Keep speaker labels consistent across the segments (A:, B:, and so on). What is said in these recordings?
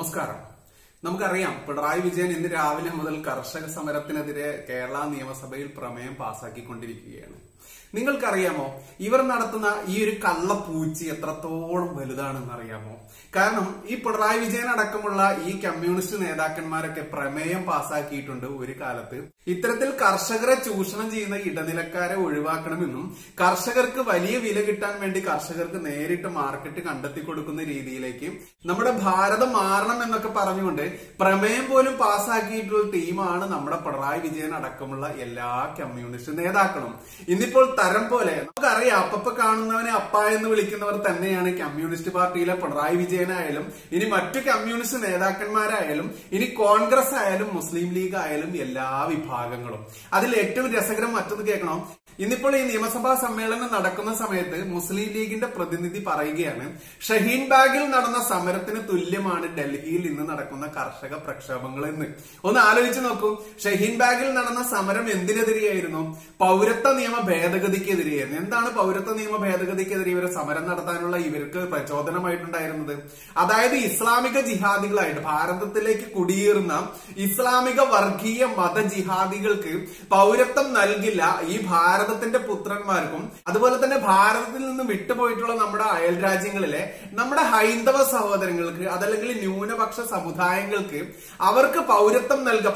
A: നമസ്കാരം. നമുക്കറിയാം, പിണറായി വിജയൻ ഇന്ന് രാവിലെ മുതൽ കർഷക സമരത്തിനെതിരെ കേരള നിയമസഭയിൽ പ്രമേയം പാസാക്കിക്കൊണ്ടിരിക്കുകയാണ്. നിങ്ങൾക്കറിയാമോ, ഇവർ നടത്തുന്ന ഈ ഒരു കള്ളപ്പൂച്ചി എത്രത്തോളം വലുതാണെന്ന് അറിയാമോ? കാരണം ഈ പിണറായി വിജയൻ അടക്കമുള്ള ഈ കമ്മ്യൂണിസ്റ്റ് നേതാക്കന്മാരൊക്കെ പ്രമേയം പാസാക്കിയിട്ടുണ്ട് ഒരു കാലത്ത്. ഇത്തരത്തിൽ കർഷകരെ ചൂഷണം ചെയ്യുന്ന ഇടനിലക്കാരെ ഒഴിവാക്കണമെന്നും കർഷകർക്ക് വലിയ വില കിട്ടാൻ വേണ്ടി കർഷകർക്ക് നേരിട്ട് മാർക്കറ്റ് കണ്ടെത്തി കൊടുക്കുന്ന രീതിയിലേക്ക് നമ്മുടെ ഭാരതം മാറണം എന്നൊക്കെ പറഞ്ഞുകൊണ്ട് പ്രമേയം പോലും പാസാക്കിയിട്ടുള്ള ടീമാണ് നമ്മുടെ പിണറായി വിജയൻ അടക്കമുള്ള എല്ലാ കമ്മ്യൂണിസ്റ്റ് നേതാക്കളും. ഇന്നിപ്പോൾ തരം പോലെ നമുക്കറിയാം, അപ്പപ്പ കാണുന്നവനെ അപ്പ എന്ന് വിളിക്കുന്നവർ തന്നെയാണ് കമ്മ്യൂണിസ്റ്റ് പാർട്ടിയിലെ പിണറായി വിജയനായാലും ഇനി മറ്റു കമ്മ്യൂണിസ്റ്റ് നേതാക്കന്മാരായാലും ഇനി കോൺഗ്രസ് ആയാലും മുസ്ലിം ലീഗ് ആയാലും എല്ലാ വിഭാഗങ്ങളും. അതിൽ ഏറ്റവും രസകരം മറ്റൊന്ന് കേൾക്കണം. ഇന്നിപ്പോൾ ഈ നിയമസഭാ സമ്മേളനം നടക്കുന്ന സമയത്ത് മുസ്ലിം ലീഗിന്റെ പ്രതിനിധി പറയുകയാണ്, ഷഹീൻ ബാഗിൽ നടന്ന സമരത്തിന് തുല്യമാണ് ഡൽഹിയിൽ ഇന്ന് നടക്കുന്ന കർഷക പ്രക്ഷോഭങ്ങൾ എന്ന്. ഒന്ന് ആലോചിച്ച് നോക്കൂ, ഷഹീൻ ബാഗിൽ നടന്ന സമരം എന്തിനെതിരെയായിരുന്നു? പൗരത്വ നിയമ ഭേദഗതിക്കെതിരെയായിരുന്നു. എന്താണ് പൗരത്വ നിയമ ഭേദഗതിക്കെതിരെ ഇവരെ സമരം നടത്താനുള്ള ഇവർക്ക് പ്രചോദനമായിട്ടുണ്ടായിരുന്നത്? അതായത് ഇസ്ലാമിക ജിഹാദികളായിട്ട് ഭാരതത്തിലേക്ക് കുടിയേറുന്ന ഇസ്ലാമിക വർഗീയ മത ജിഹാദികൾക്ക് പൗരത്വം നൽകില്ല ഈ ഭാരതത്തിന്റെ പുത്രന്മാർക്കും അതുപോലെ തന്നെ ഭാരതത്തിൽ നിന്ന് വിട്ടുപോയിട്ടുള്ള നമ്മുടെ അയൽ രാജ്യങ്ങളിലെ നമ്മുടെ ഹൈന്ദവ സഹോദരങ്ങൾക്ക് അതല്ലെങ്കിൽ ന്യൂനപക്ഷ സമുദായങ്ങൾക്ക് അവർക്ക് പൗരത്വം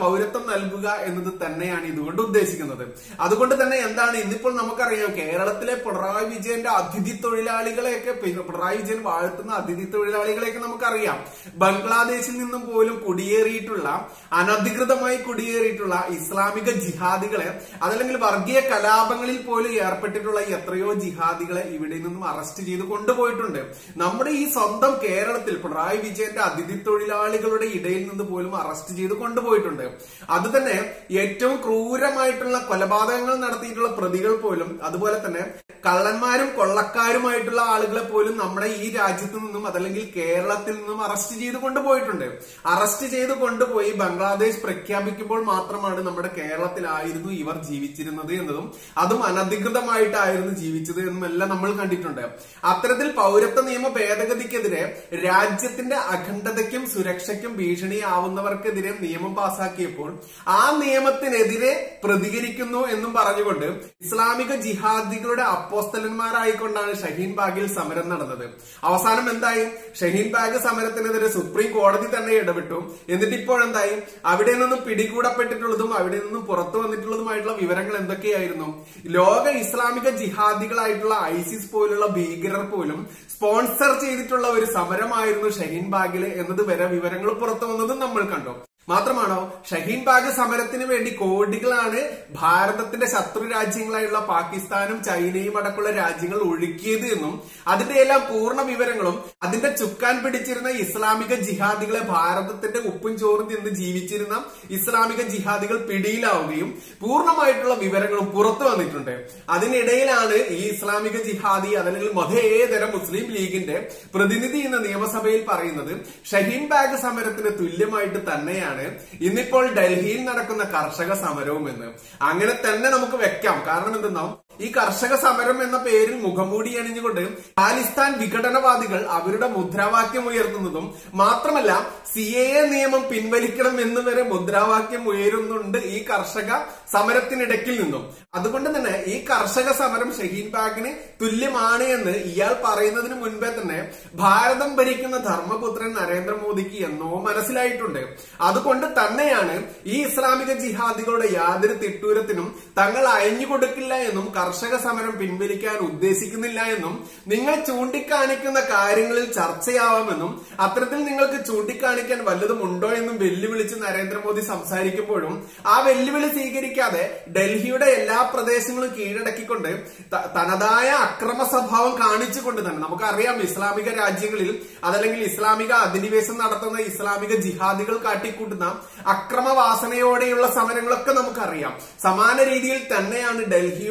A: നൽകുക എന്നത് തന്നെയാണ് ഇതുകൊണ്ട് ഉദ്ദേശിക്കുന്നത്. അതുകൊണ്ട് തന്നെ എന്താണ് ഇന്നിപ്പോൾ നമുക്കറിയാം, കേരളത്തിലെ പിണറായി വിജയന്റെ അതിഥി തൊഴിലാളികളെയൊക്കെ, പിണറായി വിജയൻ വാഴ്ത്തുന്ന അതിഥി തൊഴിലാളികളെയൊക്കെ നമുക്കറിയാം. ബംഗ്ലാദേശിൽ നിന്നും പോലും കുടിയേറിയിട്ടുള്ള, അനധികൃതമായി കുടിയേറിയിട്ടുള്ള ഇസ്ലാമിക ജിഹാദികളെ അതല്ലെങ്കിൽ വർഗീയ കലാപങ്ങളിൽ പോലും ഏർപ്പെട്ടിട്ടുള്ള എത്രയോ ജിഹാദികളെ ഇവിടെ നിന്നും അറസ്റ്റ് ചെയ്ത് കൊണ്ടുപോയിട്ടുണ്ട്. നമ്മുടെ ഈ സ്വന്തം കേരളത്തിൽ പിണറായി വിജയന്റെ അതിഥി തൊഴിലാളികളുടെ ഇടയിൽ നിന്ന് പോലും അറസ്റ്റ് ചെയ്ത് കൊണ്ടുപോയിട്ടുണ്ട്. അത് തന്നെ ഏറ്റവും ക്രൂരമായിട്ടുള്ള കൊലപാതകങ്ങൾ നടത്തിയിട്ടുള്ള പ്രതികൾ പോലും അതുപോലെ തന്നെ കള്ളന്മാരും കൊള്ളക്കാരുമായിട്ടുള്ള ആളുകളെ പോലും നമ്മുടെ ഈ രാജ്യത്ത് നിന്നും അതല്ലെങ്കിൽ കേരളത്തിൽ നിന്നും അറസ്റ്റ് ചെയ്ത് കൊണ്ടുപോയിട്ടുണ്ട്. അറസ്റ്റ് ചെയ്ത് കൊണ്ടുപോയി ബംഗ്ലാദേശ് പ്രഖ്യാപിക്കുമ്പോൾ മാത്രമാണ് നമ്മുടെ കേരളത്തിലായിരുന്നു ഇവർ ജീവിച്ചിരുന്നത് എന്നതും അതും അനധികൃതമായിട്ടായിരുന്നു ജീവിച്ചത് എന്നുമെല്ലാം നമ്മൾ കണ്ടിട്ടുണ്ട്. അത്തരത്തിൽ പൗരത്വ നിയമ ഭേദഗതിക്കെതിരെ രാജ്യത്തിന്റെ അഖണ്ഡതയ്ക്കും സുരക്ഷയ്ക്കും ഭീഷണിയാവുന്നവർക്കെതിരെ നിയമം പാസാക്കിയപ്പോൾ ആ നിയമത്തിനെതിരെ പ്രതികരിക്കുന്നു എന്നും പറഞ്ഞുകൊണ്ട് ഇസ്ലാമിക ജിഹാദികളുടെ അപ്പോസ്തലന്മാരായിക്കൊണ്ടാണ് ഷഹീൻ ബാഗിൽ സമരം നടന്നത്. അവസാനം എന്തായി? ഷഹീൻ ബാഗ് സമരത്തിനെതിരെ സുപ്രീം കോടതി തന്നെ ഇടപെട്ടു. എന്നിട്ട് ഇപ്പോഴെന്തായി? അവിടെ നിന്നും പിടികൂടപ്പെട്ടിട്ടുള്ളതും അവിടെ നിന്നും പുറത്തു വന്നിട്ടുള്ളതുമായിട്ടുള്ള വിവരങ്ങൾ എന്തൊക്കെയായിരുന്നു? ലോക ഇസ്ലാമിക ജിഹാദികളായിട്ടുള്ള ഐസിസ് പോലുള്ള ഭീകരർ പോലും സ്പോൺസർ ചെയ്തിട്ടുള്ള ഒരു സമരമായിരുന്നു ഷഹീൻ ബാഗില് എന്നത് വരെ വിവരങ്ങൾ പുറത്തു വന്നതും നമ്മൾ കണ്ടു. മാത്രമാണോ, ഷഹീൻ ബാഗ് സമരത്തിന് വേണ്ടി കോടികളാണ് ഭാരതത്തിന്റെ ശത്രു രാജ്യങ്ങളായുള്ള പാകിസ്ഥാനും ചൈനയും അടക്കമുള്ള രാജ്യങ്ങൾ ഒഴുക്കിയത് എന്നും അതിന്റെ എല്ലാം പൂർണ്ണ വിവരങ്ങളും അതിന്റെ ചുക്കാൻ പിടിച്ചിരുന്ന ഇസ്ലാമിക ജിഹാദികളെ ഭാരതത്തിന്റെ ഉപ്പും ചോറും തിന്ന് ജീവിച്ചിരുന്ന ഇസ്ലാമിക ജിഹാദികൾ പിടിയിലാവുകയും പൂർണ്ണമായിട്ടുള്ള വിവരങ്ങളും പുറത്തു വന്നിട്ടുണ്ട്. അതിനിടയിലാണ് ഈ ഇസ്ലാമിക ജിഹാദി അതല്ലെങ്കിൽ മതേതര മുസ്ലിം ലീഗിന്റെ പ്രതിനിധി എന്ന നിയമസഭയിൽ പറയുന്നത് ഷഹീൻ ബാഗ് സമരത്തിന് തുല്യമായിട്ട് തന്നെയാണ് ഇന്നിപ്പോൾ ഡൽഹിയിൽ നടക്കുന്ന കർഷക സമരവും എന്ന്. അങ്ങനെ തന്നെ നമുക്ക് വെക്കാം. കാരണം എന്തെന്നോ, ഈ കർഷക സമരം എന്ന പേരിൽ മുഖംമൂടി അണിഞ്ഞുകൊണ്ട് ഖാലിസ്ഥാൻ വിഘടനവാദികൾ അവരുടെ മുദ്രാവാക്യം ഉയർത്തുന്നതും മാത്രമല്ല CAA നിയമം പിൻവലിക്കണം എന്ന് വരെ മുദ്രാവാക്യം ഉയരുന്നുണ്ട് ഈ കർഷക സമരത്തിനിടയ്ക്കിൽ നിന്നും. അതുകൊണ്ട് തന്നെ ഈ കർഷക സമരം ഷഹീൻ ബാഗിന് തുല്യമാണ് എന്ന് ഇയാൾ പറയുന്നതിന് മുൻപേ തന്നെ ഭാരതം ഭരിക്കുന്ന ധർമ്മപുത്രൻ നരേന്ദ്രമോദിക്ക് എന്നോ മനസ്സിലായിട്ടുണ്ട്. അതുകൊണ്ട് തന്നെയാണ് ഈ ഇസ്ലാമിക ജിഹാദികളുടെ യാതൊരു തിട്ടൂരത്തിനും തങ്ങൾ അയഞ്ഞു കൊടുക്കില്ല എന്നും കർഷക സമരം പിൻവലിക്കാൻ ഉദ്ദേശിക്കുന്നില്ല എന്നും നിങ്ങൾ ചൂണ്ടിക്കാണിക്കുന്ന കാര്യങ്ങളിൽ ചർച്ചയാവാമെന്നും അത്തരത്തിൽ നിങ്ങൾക്ക് ചൂണ്ടിക്കാണിക്കാൻ വല്ലതും ഉണ്ടോ എന്നും വെല്ലുവിളിച്ച് നരേന്ദ്രമോദി സംസാരിക്കുമ്പോഴും ആ വെല്ലുവിളി സ്വീകരിക്കാതെ ഡൽഹിയുടെ എല്ലാ പ്രദേശങ്ങളും കീഴടക്കിക്കൊണ്ട് തനതായ അക്രമ സ്വഭാവം കാണിച്ചുകൊണ്ട് തന്നെ നമുക്കറിയാം, ഇസ്ലാമിക രാജ്യങ്ങളിൽ അതല്ലെങ്കിൽ ഇസ്ലാമിക അധിനിവേശം നടത്തുന്ന ഇസ്ലാമിക ജിഹാദികൾ കാട്ടിക്കൂട്ടുന്ന അക്രമവാസനയോടെയുള്ള സമരങ്ങളൊക്കെ നമുക്കറിയാം. സമാന രീതിയിൽ തന്നെയാണ് ഡൽഹിയുടെ ഓരോ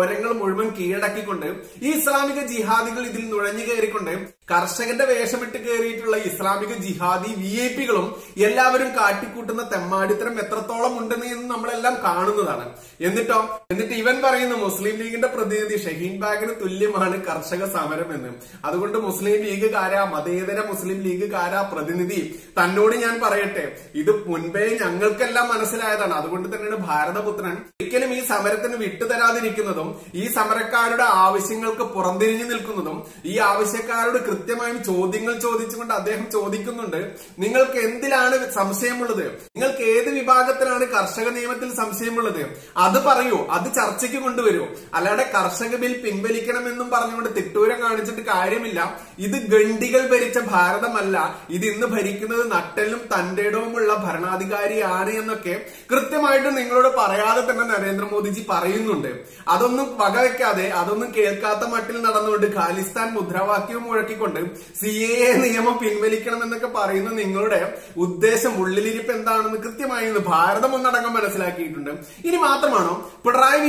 A: സമരങ്ങൾ മുഴുവൻ കീഴടക്കിക്കൊണ്ട് ഈ ഇസ്ലാമിക ജിഹാദികൾ ഇതിൽ നുഴഞ്ഞു കയറിക്കൊണ്ട് കർഷകന്റെ വേഷമിട്ട് കയറിയിട്ടുള്ള ഇസ്ലാമിക ജിഹാദി VIP-കളും എല്ലാവരും കാട്ടിക്കൂട്ടുന്ന തെമ്മാടിത്തരം എത്രത്തോളം ഉണ്ടെന്ന് നമ്മളെല്ലാം കാണുന്നതാണ്. എന്നിട്ട് ഇവൻ പറയുന്നു മുസ്ലിം ലീഗിന്റെ പ്രതിനിധി ഷഹീൻ ബാഗിന് തുല്യമാണ് കർഷക സമരം എന്ന്. അതുകൊണ്ട് മുസ്ലിം ലീഗുകാരാ, മതേതര മുസ്ലിം ലീഗുകാരാ പ്രതിനിധി, തന്നോട് ഞാൻ പറയട്ടെ, ഇത് മുൻപേ ഞങ്ങൾക്കെല്ലാം മനസ്സിലായതാണ്. അതുകൊണ്ട് തന്നെയാണ് ഭാരതപുത്രൻ ഒരിക്കലും ഈ സമരത്തിന് വിട്ടുതരാതിരിക്കുന്നതും ഈ സമരക്കാരുടെ ആവശ്യങ്ങൾക്ക് പുറംതിരിഞ്ഞു നിൽക്കുന്നതും. ഈ ആവശ്യക്കാരോട് കൃത്യമായും ചോദ്യങ്ങൾ ചോദിച്ചുകൊണ്ട് അദ്ദേഹം ചോദിക്കുന്നുണ്ട്, നിങ്ങൾക്ക് എന്തിലാണ് സംശയമുള്ളത്? നിങ്ങൾക്ക് ഏത് വിഭാഗത്തിലാണ് കർഷക നിയമത്തിൽ സംശയമുള്ളത്? അത് പറയൂ, അത് ചർച്ചയ്ക്ക് കൊണ്ടുവരൂ. അല്ലാതെ കർഷക ബിൽ പിൻവലിക്കണമെന്നും പറഞ്ഞുകൊണ്ട് തിട്ടൂരം കാണിച്ചിട്ട് കാര്യമില്ല. ഇത് ഗണ്ടികൾ ഭരിച്ച ഭാരതമല്ല, ഇത് ഇന്ന് ഭരിക്കുന്നത് നട്ടെല്ലും തന്റേടവുമുള്ള ഭരണാധികാരിയാണ് എന്നൊക്കെ കൃത്യമായിട്ട് നിങ്ങളോട് പറയാതെ തന്നെ നരേന്ദ്രമോദിജി പറയുന്നുണ്ട്. അതൊന്നും വകവെക്കാതെ, അതൊന്നും കേൾക്കാത്ത മട്ടിൽ നടന്നുകൊണ്ട് ഖാലിസ്ഥാൻ മുദ്രാവാക്യവും മുഴക്കിക്കൊണ്ട് CAA നിയമം പിൻവലിക്കണം എന്നൊക്കെ പറയുന്ന നിങ്ങളുടെ ഉദ്ദേശം, ഉള്ളിലിരിപ്പ് എന്താണെന്ന് കൃത്യമായി ഭാരതം ഒന്നടങ്കം മനസ്സിലാക്കിയിട്ടുണ്ട്. ഇനി മാത്രമാണോ പിണറായി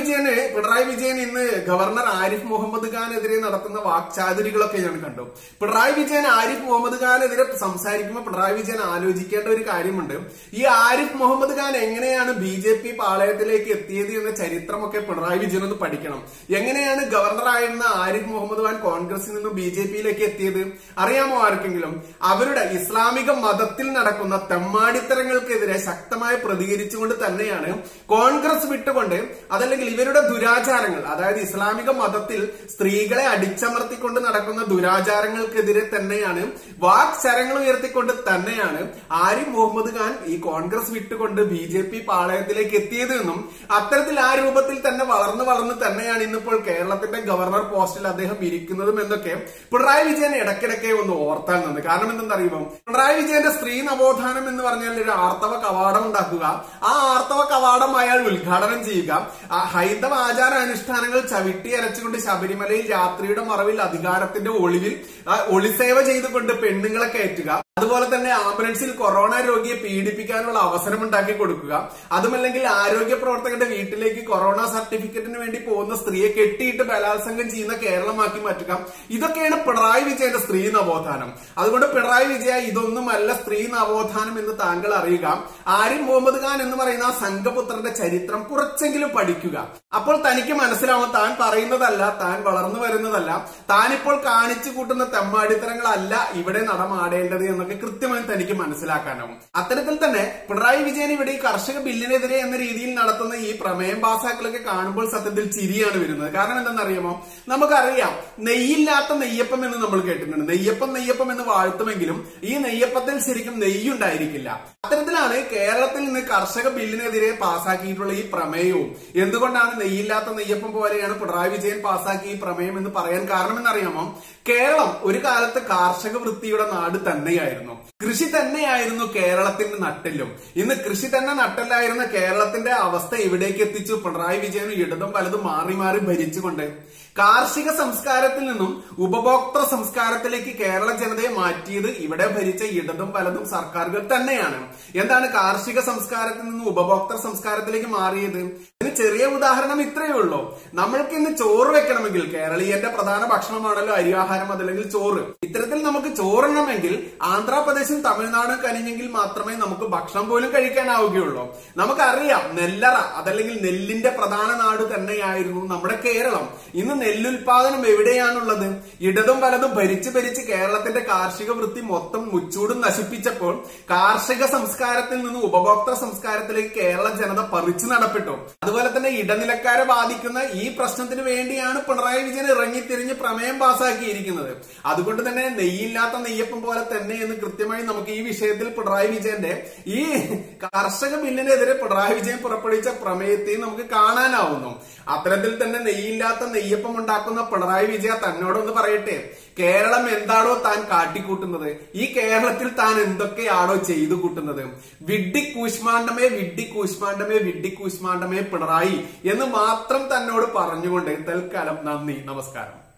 A: വിജയൻ ഇന്ന് ഗവർണർ ആരിഫ് മുഹമ്മദ് ഖാനെതിരെ നടത്തുന്ന വാക്ചാതുരികളൊക്കെ ഞാൻ കണ്ടു. പിണറായി വിജയൻ ആരിഫ് മുഹമ്മദ് ഖാനെതിരെ സംസാരിക്കുമ്പോൾ പിണറായി വിജയൻ ആലോചിക്കേണ്ട ഒരു കാര്യമുണ്ട്. ഈ ആരിഫ് മുഹമ്മദ് ഖാൻ എങ്ങനെയാണ് BJP പാളയത്തിലേക്ക് എത്തിയത് എന്ന ചരിത്രമൊക്കെ പിണറായി വിജയൻ ഒന്ന് പഠിക്കണം. എങ്ങനെയാണ് ഗവർണറായിരുന്ന ആരിഫ് മുഹമ്മദ് ഖാൻ കോൺഗ്രസിൽ നിന്ന് BJPയിലേക്ക് എത്തിയത് അറിയാമോ ആർക്കെങ്കിലും? അവരുടെ ഇസ്ലാമിക മതത്തിൽ നടക്കുന്ന തെമ്മാടിത്തരങ്ങൾക്കെതിരെ ശക്തമായി പ്രതികരിച്ചുകൊണ്ട് തന്നെയാണ് കോൺഗ്രസ് വിട്ടുകൊണ്ട്, അതല്ലെങ്കിൽ ഇവരുടെ ദുരാചാരങ്ങൾ, അതായത് ഇസ്ലാമിക മതത്തിൽ സ്ത്രീകളെ അടിച്ചമർത്തിക്കൊണ്ട് നടക്കുന്ന ദുരാചാരങ്ങൾക്കെതിരെ തന്നെയാണ്, വാക്ശരങ്ങൾ ഉയർത്തിക്കൊണ്ട് തന്നെയാണ് ആരിഫ് മുഹമ്മദ് ഖാൻ ഈ കോൺഗ്രസ് വിട്ടുകൊണ്ട് BJP പാളയത്തിലേക്ക് എത്തിയത് എന്നും അത്തരത്തിൽ ആ രൂപത്തിൽ തന്നെ വളർന്ന് തന്നെയാണ് ഇന്നിപ്പോൾ കേരളത്തിന്റെ ഗവർണർ പോസ്റ്റിൽ അദ്ദേഹം ഇരിക്കുന്നതും എന്നൊക്കെ പിണറായി വിജയൻ ഇടയ്ക്കിടയ്ക്ക് ഒന്ന് ഓർത്താൽ നിന്ന്. കാരണം എന്തെന്നറിയുമോ, പിണറായി വിജയന്റെ സ്ത്രീ നവോത്ഥാനം എന്ന് പറഞ്ഞാൽ ഒരു ആർത്തവ കവാടം ഉണ്ടാക്കുക, ആ ആർത്തവ കവാടം അയാൾ ഉദ്ഘാടനം ചെയ്യുക, ഹൈന്ദവ ആചാര അനുഷ്ഠാനങ്ങൾ ചവിട്ടി അരച്ചുകൊണ്ട് ശബരിമലയിൽ രാത്രിയുടെ മറവിൽ അധികാരത്തിന്റെ ഒളിവിൽ ഒളിസേവ ചെയ്തുകൊണ്ട് പെണ്ണുങ്ങളെ കയറ്റുക, അതുപോലെ തന്നെ ആംബുലൻസിൽ കൊറോണ രോഗിയെ പീഡിപ്പിക്കാനുള്ള അവസരം ഉണ്ടാക്കി കൊടുക്കുക, അതുമല്ലെങ്കിൽ ആരോഗ്യ പ്രവർത്തകരുടെ വീട്ടിലേക്ക് കൊറോണ സർട്ടിഫിക്കറ്റിന് വേണ്ടി പോകുന്ന സ്ത്രീയെ കെട്ടിയിട്ട് ബലാത്സംഗം ചെയ്യുന്ന കേരളമാക്കി മാറ്റുക. ഇതൊക്കെയാണ് പിണറായി വിജയന്റെ സ്ത്രീ നവോത്ഥാനം. അതുകൊണ്ട് പിണറായി വിജയ, ഇതൊന്നുമല്ല സ്ത്രീ നവോത്ഥാനം എന്ന് താങ്കൾ അറിയുക. ആരിഫ് മുഹമ്മദ് ഖാൻ എന്ന് പറയുന്ന ആ സംഘപുത്രന്റെ ചരിത്രം കുറച്ചെങ്കിലും പഠിക്കുക. അപ്പോൾ തനിക്ക് മനസ്സിലാവും താൻ പറയുന്നതല്ല, താൻ വളർന്നു വരുന്നതല്ല, താനിപ്പോൾ കാണിച്ചു കൂട്ടുന്ന തെമ്മാടിത്തരങ്ങളല്ല ഇവിടെ നടമാടേണ്ടത് എന്നൊക്കെ കൃത്യമായി തനിക്ക് മനസ്സിലാക്കാനാവും. അത്തരത്തിൽ തന്നെ പിണറായി വിജയൻ ഇവിടെ ഈ കർഷക ബില്ലിനെതിരെ എന്ന രീതിയിൽ നടത്തുന്ന ഈ പ്രമേയം പാസാക്കലൊക്കെ കാണുമ്പോൾ സത്യത്തിൽ ചിരിയാണ് വരുന്നത്. കാരണം എന്തെന്നറിയാമോ, നമുക്കറിയാം നെയ്യില്ലാത്ത നെയ്യപ്പം എന്ന് നമ്മൾ കേട്ടിട്ടുണ്ട്. നെയ്യപ്പം എന്ന് വാഴ്ത്തുമെങ്കിലും ഈ നെയ്യപ്പത്തിൽ ശരിക്കും നെയ്യുണ്ടായിരിക്കില്ല. അത്തരത്തിലാണ് കേരളത്തിൽ നിന്ന് കർഷക ബില്ലിനെതിരെ പാസാക്കിയിട്ടുള്ള ഈ പ്രമേയവും. എന്തുകൊണ്ടാണ് നെയ്യില്ലാത്ത നെയ്യപ്പം പോലെയാണ് പിണറായി വിജയൻ പാസാക്കിയ ഈ പ്രമേയം എന്ന് പറയാൻ കാരണമെന്നറിയാമോ, കേരളം ഒരു കാലത്ത് കാർഷിക വൃത്തിയുടെ നാട് തന്നെയായിരുന്നു. കൃഷി തന്നെയായിരുന്നു കേരളത്തിന്റെ നട്ടെല്ലും. ഇന്ന് കൃഷി തന്നെ നട്ടെല്ലായിരുന്ന കേരളത്തിന്റെ അവസ്ഥ എവിടേക്ക് എത്തിച്ചു പിണറായി വിജയനും ഇടതും വലതും മാറി മാറി ഭരിച്ചുകൊണ്ട്? കാർഷിക സംസ്കാരത്തിൽ നിന്നും ഉപഭോക്തൃ സംസ്കാരത്തിലേക്ക് കേരള ജനതയെ മാറ്റിയത് ഇവിടെ ഭരിച്ച ഇടതും വലതും സർക്കാരുകൾ തന്നെയാണ്. എന്താണ് കാർഷിക സംസ്കാരത്തിൽ നിന്നും ഉപഭോക്തൃ സംസ്കാരത്തിലേക്ക് മാറിയത്? ഇതിന് ചെറിയ ഉദാഹരണം ഇത്രയേ ഉള്ളൂ. നമ്മൾക്ക് ഇന്ന് ചോറ് വെക്കണമെങ്കിൽ, കേരളീയന്റെ പ്രധാന ഭക്ഷണമാണല്ലോ അരിയാഹാരം, അതല്ലെങ്കിൽ ചോറ്. ഇത്തരത്തിൽ നമുക്ക് ചോറുണ്ടെങ്കിൽ ആന്ധ്രാപ്രദേശും തമിഴ്നാടും കനിഞ്ഞെങ്കിൽ മാത്രമേ നമുക്ക് ഭക്ഷണം പോലും കഴിക്കാനാവുകയുള്ളൂ. നമുക്കറിയാം നെല്ലറ, അതല്ലെങ്കിൽ നെല്ലിന്റെ പ്രധാന നാട് തന്നെയായിരുന്നു നമ്മുടെ കേരളം. ഇന്ന് നെല്ലുൽപാദനം എവിടെയാണുള്ളത്? ഇടതും വലതും ഭരിച്ച് കേരളത്തിന്റെ കാർഷിക വൃത്തി മൊത്തം മുച്ചൂടും നശിപ്പിച്ചപ്പോൾ കാർഷിക സംസ്കാരത്തിൽ നിന്ന് ഉപഭോക്തൃ സംസ്കാരത്തിലേക്ക് കേരള ജനത പറിച്ചു നടപ്പെട്ടു. അതുപോലെ തന്നെ ഇടനിലക്കാരെ ബാധിക്കുന്ന ഈ പ്രശ്നത്തിന് വേണ്ടിയാണ് പിണറായി വിജയൻ ഇറങ്ങിത്തിരിഞ്ഞ് പ്രമേയം പാസാക്കിയിരിക്കുന്നത്. അതുകൊണ്ട് തന്നെ നെയ്യില്ലാത്ത നെയ്യപ്പം പോലെ തന്നെ എന്ന് കൃത്യമായി നമുക്ക് ഈ വിഷയത്തിൽ പിണറായി വിജയന്റെ ഈ കർഷക ബില്ലിനെതിരെ പിണറായി വിജയൻ പുറപ്പെടുവിച്ച പ്രമേയത്തെയും നമുക്ക് കാണാനാവുന്നു. അത്തരത്തിൽ തന്നെ നെയ്യില്ലാത്ത നെയ്യപ്പം ഉണ്ടാക്കുന്ന പിണറായി വിജയ തന്നോടൊന്ന് പറയട്ടെ, കേരളം എന്താണോ താൻ കാട്ടിക്കൂട്ടുന്നത്, ഈ കേരളത്തിൽ താൻ എന്തൊക്കെയാണോ ചെയ്തു കൂട്ടുന്നത്? വിഡ്ഢി കൂശ്മാണ്ഡമേ വിഡ്ഢി കൂശ്മാണ്ഡമേ വിഡ്ഢി കൂശ്മാണ്ഡമേ പിണറായി എന്ന് മാത്രം തന്നോട് പറഞ്ഞുകൊണ്ട് തൽക്കാലം നന്ദി, നമസ്കാരം.